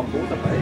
Shampoo dabei.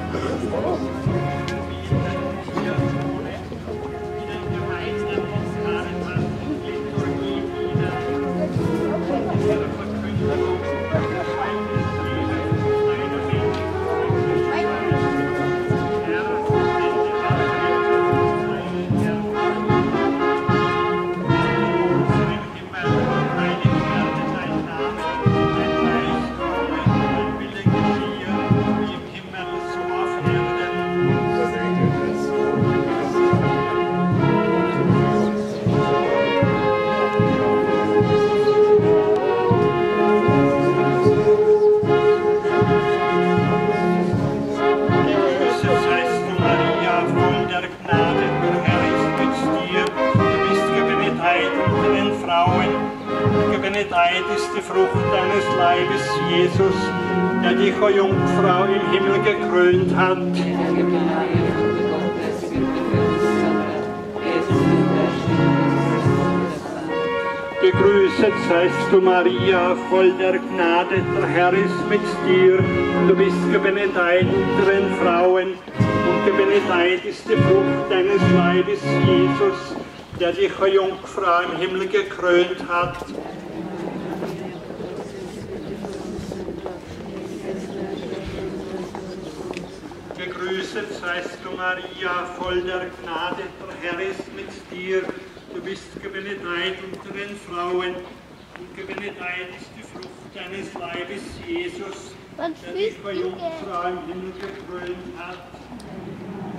Gebenedeit ist die Frucht deines Leibes, Jesus, der dich, o Jungfrau, im Himmel gekrönt hat. Gegrüßet seist du, Maria, voll der Gnade, der Herr ist mit dir. Du bist gebenedeit unter den Frauen, und gebenedeit ist die Frucht deines Leibes, Jesus, der dich, o Jungfrau, im Himmel gekrönt hat. Gegrüßet seist du, Maria, voll der Gnade, der Herr ist mit dir. Du bist gebenedeit unter den Frauen, und gebenedeit ist die Frucht deines Leibes, Jesus, der dich, o Jungfrau, im Himmel gekrönt hat.